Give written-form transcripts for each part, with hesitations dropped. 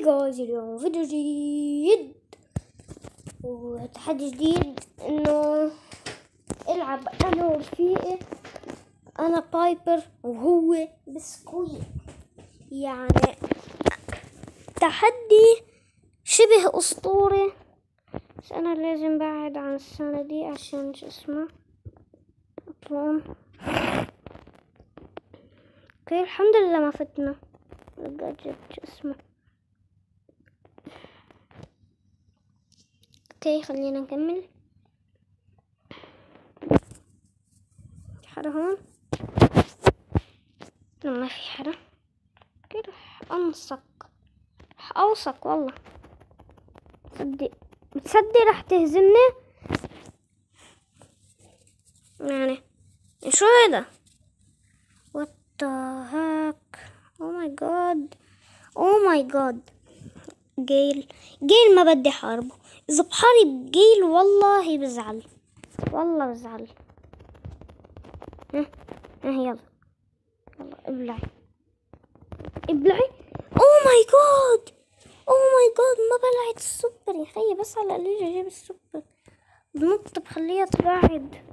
جايز اليوم فيديو جديد وتحدي جديد انه العب انا ورفيقي، انا بايبر وهو بسكويت. يعني تحدي شبه اسطوري، بس انا لازم بعد عن السنة دي عشان شو اسمه اطلع. اوكي الحمد لله ما فتنا الجادجت شو اسمه. اوكي خلينا نكمل. حدا هون؟ لا ما في حدا. اوكي رح اوثق والله. تصدق رح تهزمني يعني. شو هذا؟ what the heck. oh my god جيل ما بدي حاربه. اذا بحارب جيل والله بزعل، والله بزعل. يلا ابلعي. اوه ماي جاد ما بلعت السوبر يا خيي، بس على قليل اجيب السوبر بنط بخليها تبعد.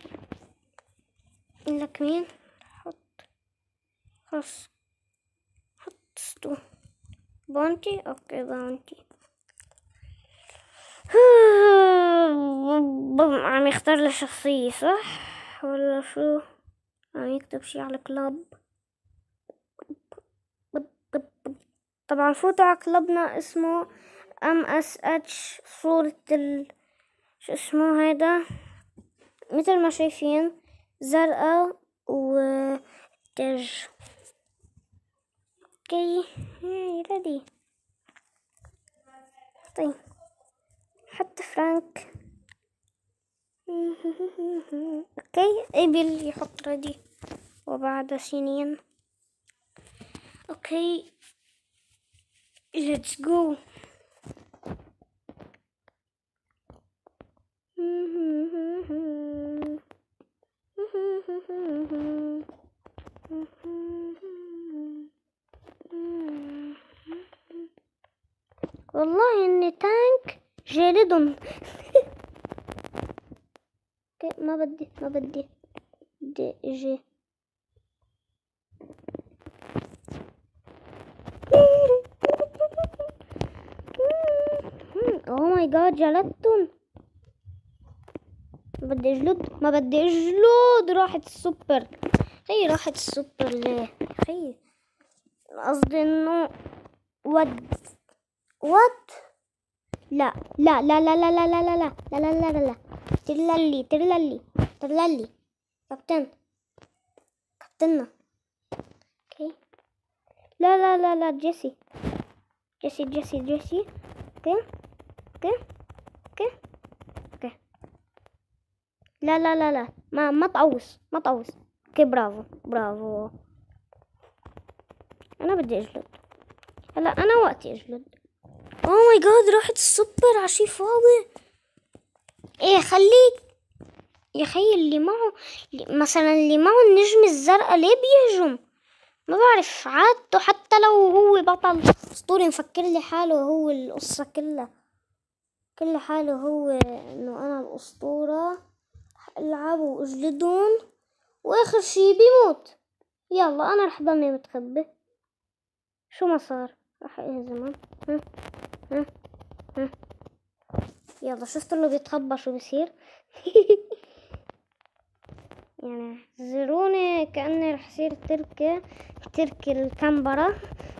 لك مين خلاص حط ستو بونتي. اوكي بونتي. عم يختار لي شخصية صح ولا شو؟ عم يكتب شي على كلاب. طبعا فوتوا على كلبنا اسمه MSH. صورة شو اسمه هيدا مثل ما شايفين زرقاء وتج. اوكي ريدي. طيب حتى فرانك. اوكي ابل يحط ريدي وبعد سنين. اوكي let's go. والله اني تانك جلدهم. ما بدي دي اجي. اوه ماي جاد جلدتهم. ما بدي اجلد. راحت السوبر خي، راحت السوبر ليه خي؟ قصدي انه وات لا لا لا لا لا لا لا لا لا لا لا لا لا ترللي كابتننا. اوكي لا لا لا لا جيسي. اوكي لا لا لا لا ما تقوص. اوكي برافو. انا بدي اجلد هلا، انا وقتي اجلد. اوه ماي جاد راحت السوبر عشي فاضي. ايه خليك يا خي اللي معه مثلا اللي معه النجم الزرقاء ليه بيهجم؟ ما بعرف عادته، حتى لو هو بطل اسطوري مفكر لي حاله هو القصة كل حاله هو انه انا الاسطورة العب واجلدهم واخر شي بيموت. يلا انا رح ضلني متخبي. شو ما صار رح اهزمهم. يلا شفت اللي بيتخبى شو بيصير. يعني زروني كأني رح يصير تركي الكمبرة.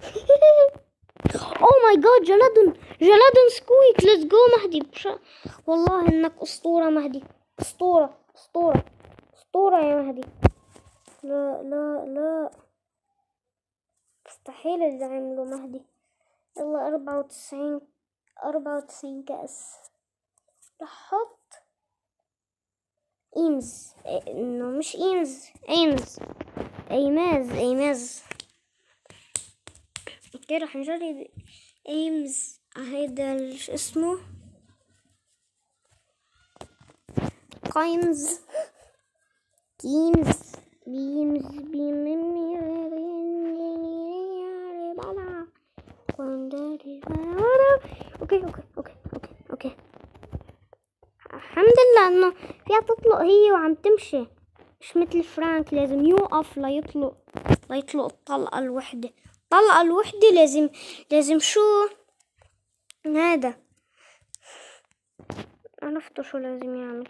اوه ماي جاد جلدن سكويك. ليتس جو مهدي. والله انك اسطورة مهدي. اسطورة يا مهدي. لا مستحيل اللي عمله مهدي. يلا 94 كأس. رح احط ايمز. انه مش ايماز. اوكي رح نجرب ايمز. هيدا شو اسمه قايمز بيمز. اوكي اوكي اوكي اوكي اوكي. الحمد لله انه فيها تطلق هي وعم تمشي، مش مثل فرانك لازم يوقف ليطلق الطلقة الوحدة. الطلقة الوحدة لازم شو هذا، عرفتوا شو لازم يعمل.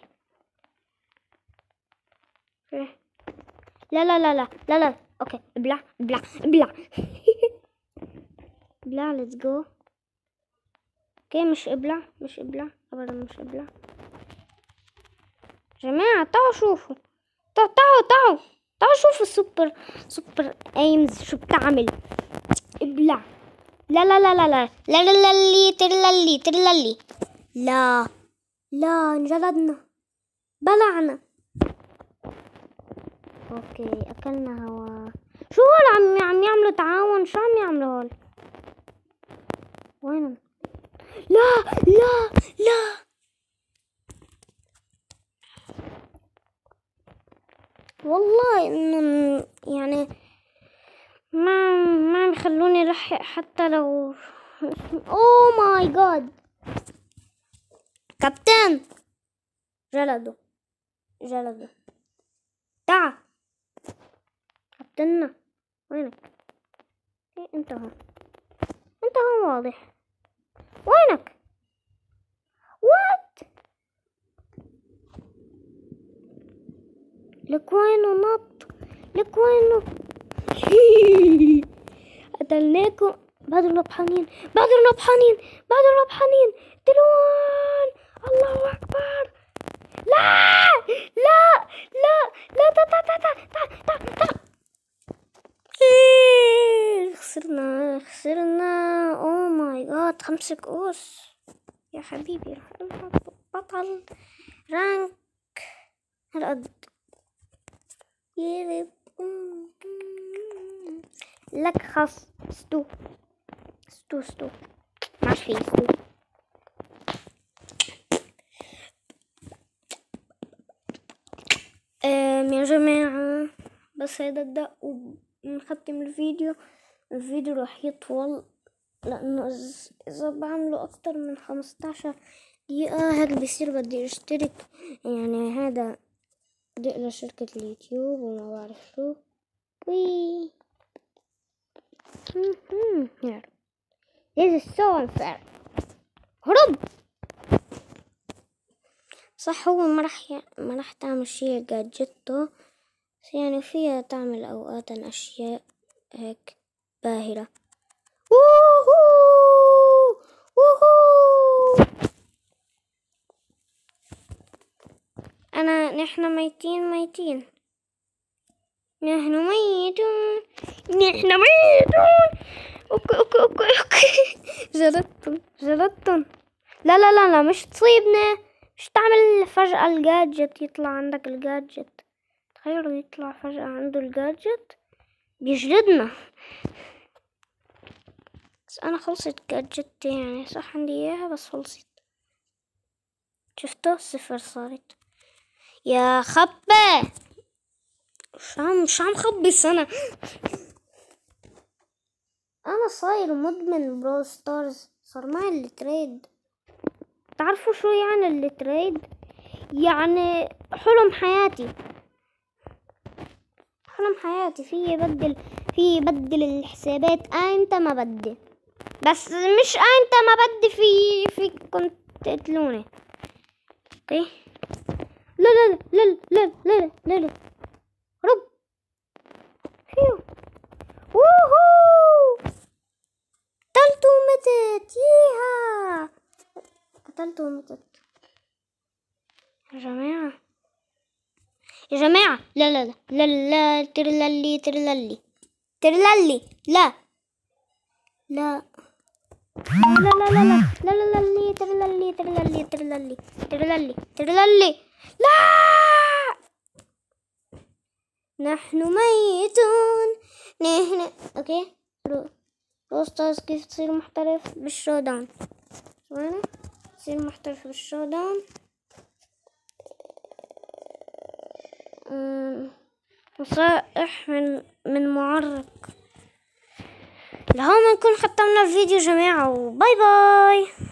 إيه. لا لا لا لا لا لا اوكي ابلع ابلع ابلع ابلع ليتس جو. اوكي مش ابلع ابدا مش ابلع. جماعة تعالوا شوفوا، تعالوا شوفوا سوبر ايمز شو بتعمل. ابلع. لا لا لا لا لا لا لا لا لي ترللي. لا لا انجلدنا بلعنا. اوكي اكلنا هوا. شو هول عم يعملوا تعاون؟ شو عم يعملوا هول؟ وينهم؟ لا لا لا والله انه يعني ما بيخلوني لحق حتى لو. اوه ماي جاد كابتن جلده تعال كابتننا وينك؟ إيه انت هون واضح. وينك؟ وات لك وينه نط لك وينه قتلناكم. بدر ربحانين دلوان. الله اكبر. لا لا لا لا تا تا تا تا تا تا تا. خسرنا اوه ماي جاد 5 كؤوس يا حبيبي. راح العب بطل رانك هالقد. لك خاص ستو ما في ستو. يا جماعة بس هيدا الدق ونختم الفيديو راح يطول لأنه إذا بعمله أكتر من 15 دقيقة هيك بصير بدي أشترك. يعني هذا بدي إلى شركة اليوتيوب وما بعرف شو. وي This is so unfair. هرب. صح هو ما راح تعمل شي جادجته، بس يعني فيها تعمل أوقات أشياء هيك باهرة. ووهو نحن ميتين اوكي جلدتن. لا لا لا لا مش تصيبنا، مش تعمل فجأة الجادجت يطلع عندك الجادجت. تخيلوا يطلع فجأة عنده الجادجت بيجلدنا. بس انا خلصت جادجت يعني صح عندي اياها بس خلصت. شفتوا 0 صارت. يا خبة مش عم خبص انا صاير مدمن برو ستارز. صار معي التريد. تعرفوا شو يعني التريد؟ يعني حلم حياتي في يبدل الحسابات ايمتى ما بدي، بس مش ايمتى ما بدي في كنت تقتلوني. اوكي لا لا لا لا لا لا لا رب فيو. ووهو قتلته ومتت. ييها قتلته ومتت. يا جماعة لا لا لا لا لا ترللي لا لا لا لا لا لا لا لا ترللي لا. نحن ميتون نحن. اوكي روستارز كيف تصير محترف بالشودان؟ وين تصير محترف بالشودان؟ نصائح من معرق. لهون بنكون ختمنا الفيديو جماعة، وباي باي.